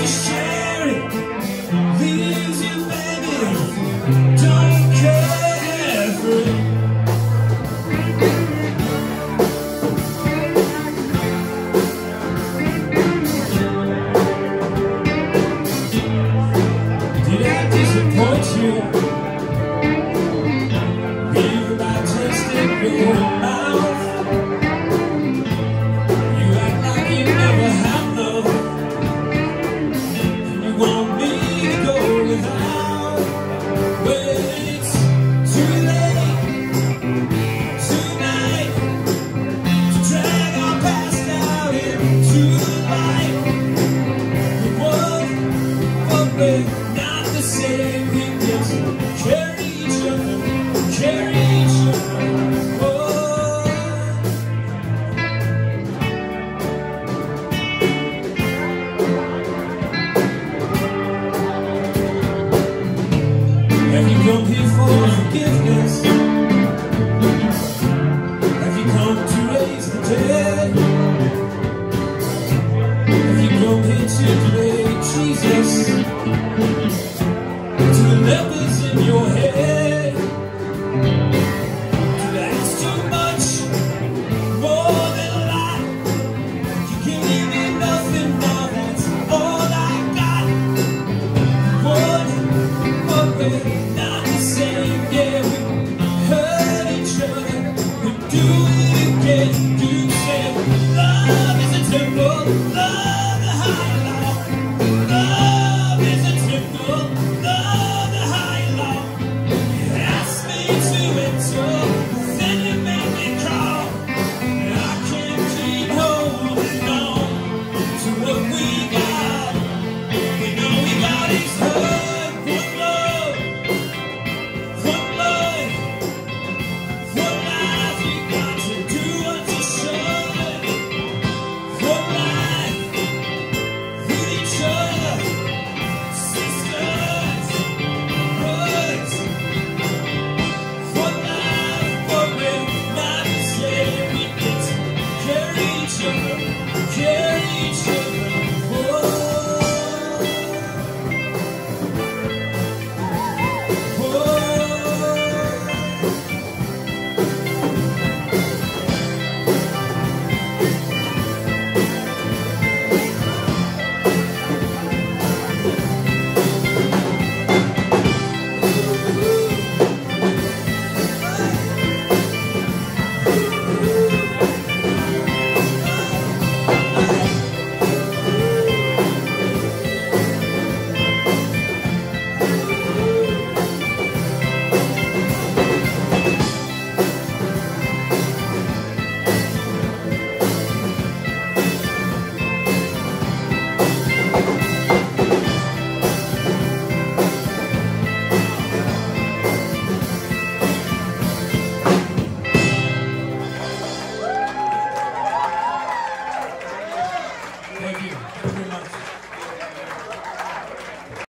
to share it. Leaves you, baby, don't care for it. Did I disappoint you? Leave my taste in your mouth. You act like you never have love. You want me to go without. Well, it's too late tonight to drag our past out into the light. The one for me, not the same. We just carry each other, carry each other. Oh. Have you come here for forgiveness?